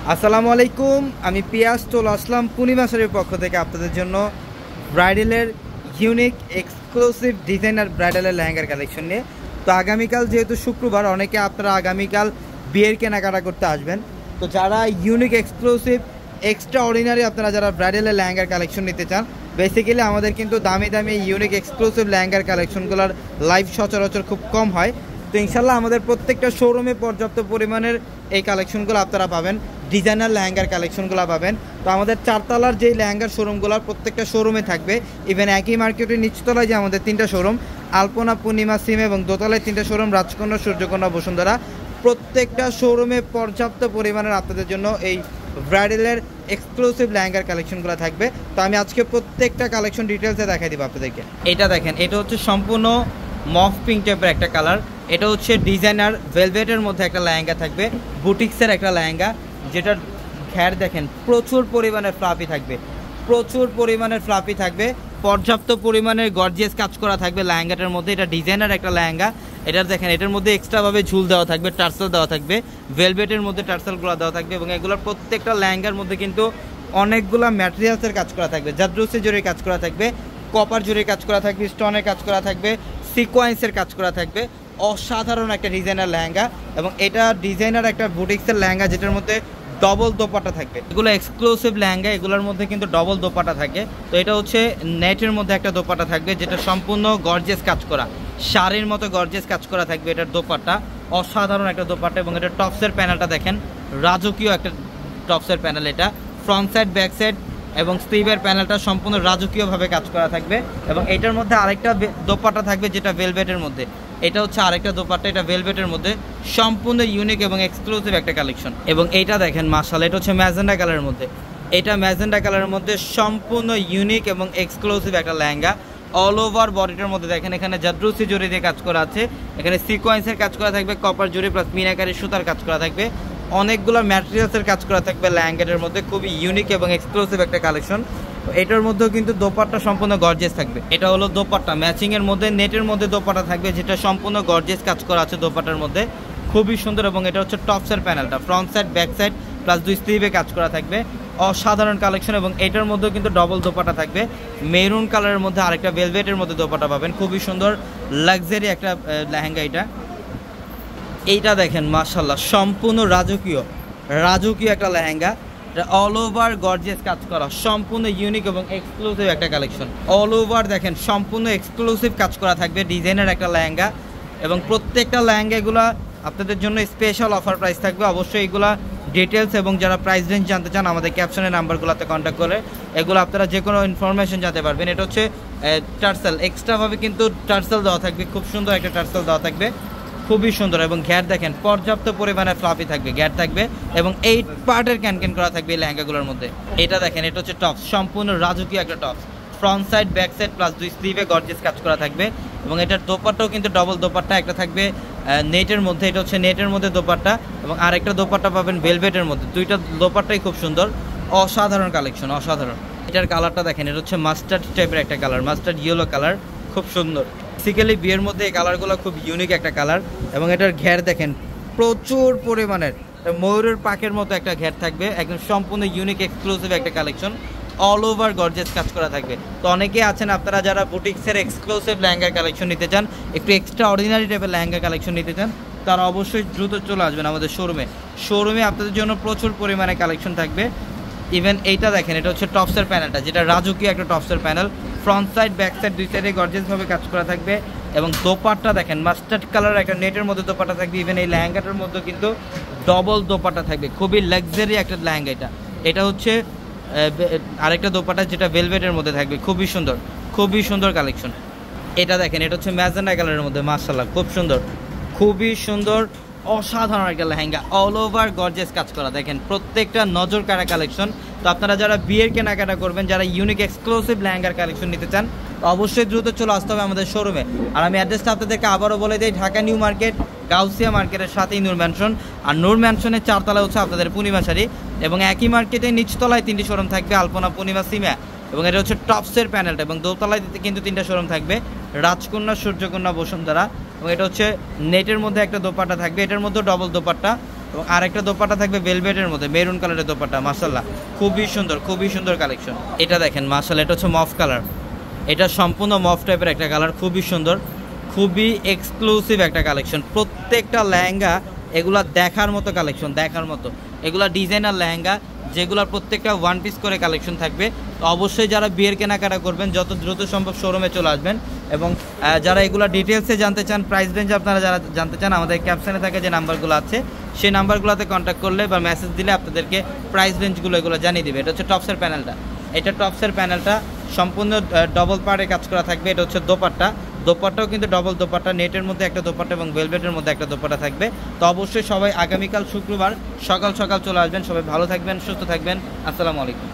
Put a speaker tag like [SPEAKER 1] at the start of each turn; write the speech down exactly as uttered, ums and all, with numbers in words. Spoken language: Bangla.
[SPEAKER 1] আসসালামু আলাইকুম, আমি পিয়াস চলে আসলাম পূর্ণিমা শাড়ির পক্ষ থেকে আপনাদের জন্য ব্রাইডালের ইউনিক এক্সক্লুসিভ ডিজাইনার ব্রাইডালের লেহেঙ্গার কালেকশন নিয়ে। তো আগামীকাল যেহেতু শুক্রবার, অনেকে আপনারা আগামীকাল বিয়ের কেনাকাটা করতে আসবেন। তো যারা ইউনিক এক্সক্লুসিভ এক্সট্রা অর্ডিনারি আপনারা যারা ব্রাইডালের লেহেঙ্গার কালেকশন নিতে চান, বেসিক্যালি আমাদের কিন্তু দামি দামি ইউনিক এক্সক্লুসিভ লেহেঙ্গার কালেকশনগুলোর লাইভ সচরাচর খুব কম হয়। তো ইনশাল্লাহ আমাদের প্রত্যেকটা শোরুমে পর্যাপ্ত পরিমাণের এই কালেকশনগুলো আপনারা পাবেন, ডিজাইনার লেহেঙ্গার কালেকশনগুলো পাবেন। তো আমাদের চারতলার যেই লেহেঙ্গার শোরুমগুলোর প্রত্যেকটা শোরুমে থাকবে, ইভেন একই মার্কেটের নিচতলায় যে আমাদের তিনটা শোরুম আলপনা, পূর্ণিমা, সিম এবং দোতলায় তিনটা শোরুম রাজকন্যা, সূর্যকন্যা, বসুন্ধরা, প্রত্যেকটা শোরুমে পর্যাপ্ত পরিমাণের আপনাদের জন্য এই ব্রাইডালের এক্সক্লুসিভ লেহেঙ্গার কালেকশনগুলো থাকবে। তো আমি আজকে প্রত্যেকটা কালেকশন ডিটেলসে দেখাই দিব আপনাদেরকে। এটা দেখেন, এটা হচ্ছে সম্পূর্ণ মফ পিঙ্ক টাইপের একটা কালার। এটা হচ্ছে ডিজাইনার ভেলভেটের মধ্যে একটা লেহেঙ্গা থাকবে, বুটিক্সের একটা লেহেঙ্গা, যেটার ঘের দেখেন প্রচুর পরিমাণের ফ্লাফি থাকবে, প্রচুর পরিমাণের ফ্লাফি থাকবে, পর্যাপ্ত পরিমাণের গর্জিয়াস কাজ করা থাকবে লেহেঙ্গাটার মধ্যে। এটা ডিজাইনার একটা লেহেঙ্গা। এটার দেখেন, এটার মধ্যে এক্সট্রাভাবে ঝুল দেওয়া থাকবে, টার্সেল দেওয়া থাকবে, ভেলভেটের মধ্যে টার্সেলগুলো দেওয়া থাকবে এবং এগুলোর প্রত্যেকটা লেহেঙ্গার মধ্যে কিন্তু অনেকগুলো ম্যাটেরিয়ালসের কাজ করা থাকবে, জাদ্রুসি জরির কাজ করা থাকবে, কপার জরির কাজ করা থাকবে, স্টোনের কাজ করা থাকবে, সিকোয়েন্সের কাজ করা থাকবে। অসাধারণ একটা ডিজাইনার লেহেঙ্গা এবং এটা ডিজাইনার একটা বুটিক্সের লেহেঙ্গা, যেটার মধ্যে ডবল দোপাট্টা থাকবে। এগুলো এক্সক্লুসিভ লেহেঙ্গা, এগুলোর মধ্যে কিন্তু ডবল দোপাট্টা থাকে। তো এটা হচ্ছে নেটের মধ্যে একটা দোপাট্টা থাকবে, যেটা সম্পূর্ণ গর্জিয়াস কাজ করা, শাড়ির মতো গর্জিয়াস কাজ করা থাকবে এটার দোপাট্টা। অসাধারণ একটা দোপাট্টা এবং এটা টপসের প্যানেলটা দেখেন, রাজকীয় একটা টপসের প্যানেল। এটা ফ্রন্ট সাইড, ব্যাক সাইড এবং স্লিভের প্যানেলটা সম্পূর্ণ রাজকীয়ভাবে কাজ করা থাকবে এবং এটার মধ্যে আরেকটা দোপাট্টা থাকবে যেটা ভেলভেটের মধ্যে। এটা হচ্ছে আরেকটা দোপাট্টা, এটা ভেলভেটের মধ্যে, সম্পূর্ণ ইউনিক এবং এক্সক্লুসিভ একটা কালেকশন। এবং এইটা দেখেন মাশাআল্লাহ, এটা হচ্ছে ম্যাজেন্ডা কালারের মধ্যে। এটা ম্যাজেন্ডা কালারের মধ্যে সম্পূর্ণ ইউনিক এবং এক্সক্লুসিভ একটা লেহেঙ্গা। অল ওভার বডিটার মধ্যে দেখেন এখানে জাদ্রুসি জরি দিয়ে কাজ করা আছে, এখানে সিকোয়েন্সের কাজ করা থাকবে, কপার জরি প্লাস মিনাকারি সুতার কাজ করা থাকবে, অনেকগুলো ম্যাটেরিয়ালসের কাজ করা থাকবে লেহেঙ্গাটার মধ্যে। খুবই ইউনিক এবং এক্সক্লুসিভ একটা কালেকশন। এটার মধ্যেও কিন্তু দোপাট্টা সম্পূর্ণ গর্জিয়াস থাকবে। এটা হলো দোপাট্টা, ম্যাচিং এর মধ্যে নেটের মধ্যে দোপাট্টা থাকবে, যেটা সম্পূর্ণ গর্জিয়াস কাজ করা আছে দোপাট্টার মধ্যে, খুবই সুন্দর। এবং এটা হচ্ছে টপসের প্যানেলটা, front side, back side plus দুই স্লিভে কাজ করা থাকবে। অসাধারণ কালেকশন এবং এটার মধ্যেও কিন্তু ডবল দোপাট্টা থাকবে। মেরুন কালারের মধ্যে আরেকটা ভেলভেটের মধ্যে দোপাট্টা পাবেন, খুবই সুন্দর লাক্সারি একটা লেহেঙ্গা এটা। এইটা দেখেন মাশাআল্লাহ, সম্পূর্ণ রাজকীয় রাজকীয় একটা লেহেঙ্গা, অল ওভার গর্জিয়াস কাজ করা, সম্পূর্ণ ইউনিক এবং এক্সক্লুসিভ একটা কালেকশন। অল ওভার দেখেন সম্পূর্ণ এক্সক্লুসিভ কাজ করা থাকবে, ডিজাইনের একটা লেহেঙ্গা এবং প্রত্যেকটা লেহেঙ্গা এগুলো আপনাদের জন্য স্পেশাল অফার প্রাইস থাকবে। অবশ্যই এগুলা ডিটেলস এবং যারা প্রাইস রেঞ্জ জানতে চান আমাদের ক্যাপশনের নাম্বারগুলোতে কন্ট্যাক্ট করে এগুলো আপনারা যে কোনো ইনফরমেশন জানতে পারবেন। এটা হচ্ছে টার্সেল, এক্সট্রাভাবে কিন্তু টার্সেল দেওয়া থাকবে, খুব সুন্দর একটা টার্সেল দেওয়া থাকবে, খুবই সুন্দর। এবং ঘ্যাট দেখেন পর্যাপ্ত পরিমাণে ফ্লাফি থাকবে, ঘ্যাট থাকবে এবং এইট পার্টের ক্যানক্যান করা থাকবে এই লেহেঙ্গাগুলোর মধ্যে। এটা দেখেন, এটা হচ্ছে টপস, সম্পূর্ণ রাজকীয় একটা tops, front side, back side plus দুই স্লিভে গর্জিয়াস কাজ করা থাকবে এবং এটার দোপাট্টাও কিন্তু ডবল দোপাট্টা, একটা থাকবে নেটের মধ্যে, এটা হচ্ছে নেটের মধ্যে দোপাট্টা এবং আরেকটা দোপাট্টা পাবেন ভেলভেটের মধ্যে। দুইটা দোপাট্টাই খুব সুন্দর, অসাধারণ কালেকশন, অসাধারণ। এটার কালারটা দেখেন, এটা হচ্ছে মাস্টার্ড টাইপের একটা কালার, মাস্টার্ড ইয়েলো কালার, খুব সুন্দর। বেসিক্যালি বিয়ের মধ্যে এই কালারগুলো খুব ইউনিক একটা কালার এবং এটার ঘের দেখেন প্রচুর পরিমাণের ময়ূরের পাকের মতো একটা ঘের থাকবে, একদম সম্পূর্ণ ইউনিক এক্সক্লুসিভ একটা কালেকশন, অল ওভার গর্জিয়াস কাজ করা থাকবে। তো অনেকেই আছেন আপনারা যারা বুটিক্সের এক্সক্লুসিভ লেহেঙ্গার কালেকশন নিতে চান, একটু এক্সট্রা অর্ডিনারি টাইপের লেহেঙ্গা কালেকশন নিতে চান, তারা অবশ্যই দ্রুত চলে আসবেন আমাদের শোরুমে। শোরুমে আপনাদের জন্য প্রচুর পরিমাণে কালেকশন থাকবে। ইভেন এইটা দেখেন, এটা হচ্ছে টপসের প্যানেলটা, যেটা রাজকীয় একটা টপসের panel, front side, back side দুই সাইডে গর্জিয়াসভাবে কাজ করা থাকবে এবং দোপাট্টা দেখেন মাস্টার্ড কালার একটা নেটের মধ্যে দোপাট্টা থাকবে। ইভেন এই লেহেঙ্গাটার মধ্যে কিন্তু ডবল দোপাট্টা থাকবে, খুবই লাক্সারি একটা লেহেঙ্গা এটা। এটা হচ্ছে আরেকটা দোপাট্টা যেটা ভেলভেটের মধ্যে থাকবে, খুবই সুন্দর, খুবই সুন্দর কালেকশন। এটা দেখেন, এটা হচ্ছে ম্যাজেন্ডা কালারের মধ্যে, মাশাআল্লাহ খুব সুন্দর, খুবই সুন্দর, অসাধারণ একটা লেহেঙ্গা, অল ওভার গর্জিয়াস কাজ করা। দেখেন প্রত্যেকটা নজর কাড়া কালেকশন। তো আপনারা যারা বিয়ের কেনাকাটা করবেন, যারা ইউনিক এক্সক্লুসিভ লেহেঙ্গার কালেকশন নিতে চান, অবশ্যই দ্রুত চলে আসতে হবে আমাদের শোরুমে। আর আমি অ্যাড্রেসটা আপনাদেরকে আবারও বলে দিই, ঢাকা নিউ মার্কেট, গাউসিয়া মার্কেটের সাথেই নূর ম্যানশন, আর নূর ম্যানশনের চারতলা হচ্ছে আপনাদের পূর্ণিমা শাড়ি এবং একই মার্কেটে নিচতলায় তিনটি শোরুম থাকবে, আলপনা, পূর্ণিমা, সিমা এবং এটা হচ্ছে টপসের প্যানেলটা এবং দোতলায় কিন্তু তিনটা শোরুম থাকবে, রাজকন্যা, সূর্যকন্যা, বসুন্ধরা এবং এটা হচ্ছে নেটের মধ্যে একটা দোপাট্টা থাকবে, এটার মধ্যে ডবল দোপাট্টা এবং আরেকটা দোপাট্টা থাকবে ভেলভেটের মধ্যে মেরুন কালারের দোপাট্টা, মাশাআল্লাহ খুবই সুন্দর, খুবই সুন্দর কালেকশন। এটা দেখেন মাশাআল্লাহ, এটা হচ্ছে মফ কালার, এটা সম্পূর্ণ মফ টাইপের একটা কালার, খুবই সুন্দর, খুবই এক্সক্লুসিভ একটা কালেকশন। প্রত্যেকটা লেহেঙ্গা এগুলা দেখার মতো কালেকশন, দেখার মতো। এগুলা ডিজাইনার লেহেঙ্গা যেগুলোর প্রত্যেকটা ওয়ান পিস করে কালেকশন থাকবে। তো অবশ্যই যারা বিয়ের কেনাকাটা করবেন যত দ্রুত সম্ভব শোরুমে চলে আসবেন। এবং যারা এগুলো ডিটেলসে জানতে চান, প্রাইস রেঞ্জ আপনারা যারা জানতে চান, আমাদের ক্যাপশনে থাকে যে নাম্বারগুলো আছে সেই নাম্বারগুলোতে কন্ট্যাক্ট করলে বা মেসেজ দিলে আপনাদেরকে প্রাইস রেঞ্জগুলো এগুলো জানিয়ে দেবে। এটা হচ্ছে টপসের প্যানেলটা, এটা টপসের প্যানেলটা সম্পূর্ণ ডবল পার্টে কাজ করা থাকবে। এটা হচ্ছে দোপাট্টা, দোপাট্টাও কিন্তু ডবল দোপাট্টা, নেটের মধ্যে একটা দোপাট্টা এবং ভেলভেটের মধ্যে একটা দোপাট্টা থাকবে। তো অবশ্যই সবাই আগামীকাল শুক্রবার সকাল সকাল চলে আসবেন। সবাই ভালো থাকবেন, সুস্থ থাকবেন। আসসালামু আলাইকুম।